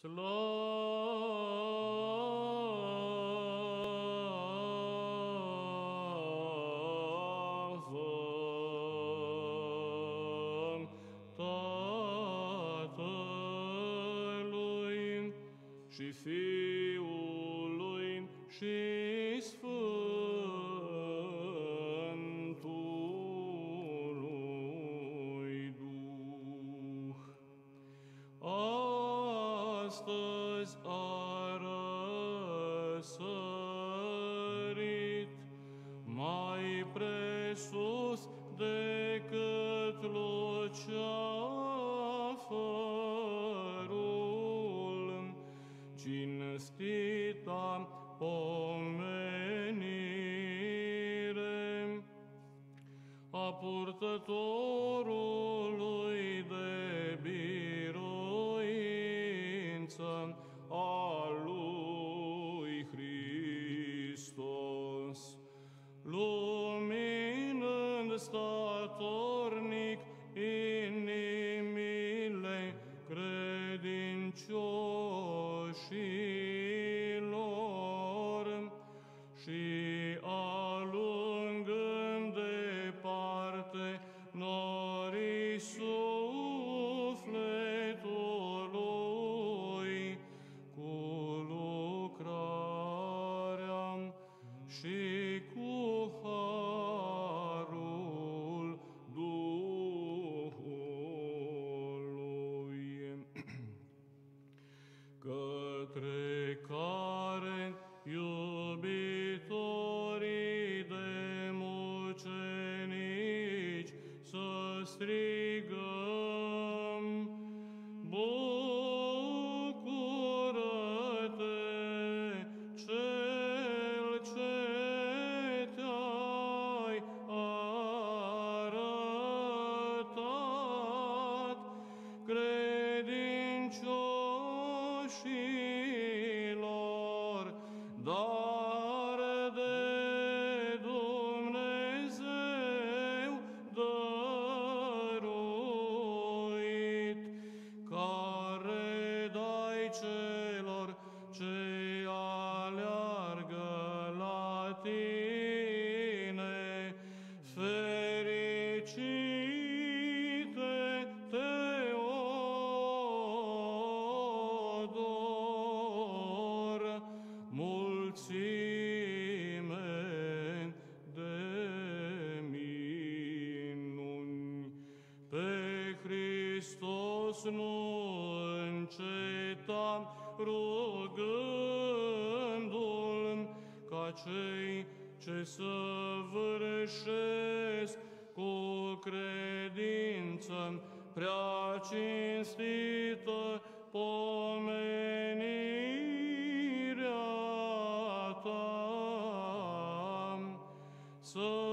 Slavă Tatălui și Fiului și Sfântului Duh. Astăzi a răsărit mai presus decât luceafărul, cinstita pomenire a purtătorului de biruință a lui Hristos, luminând statornic inimile credincioșilor și alungând departe norii sufletului cu lucrarea și cu harul Duhului, către care iubitorii de mucenici să strigăm: Bucură-te, Cel ce te-ai arătat credincioșilor, dar de Dumnezeu dăruit, care dai celor ce aleargă la tine, fericite Teodor, mulțime de minuni. Pe Hristos nu înceta rugându-L ca cei ce săvârșesc cu credință prea cinstită pomenirea Ta, să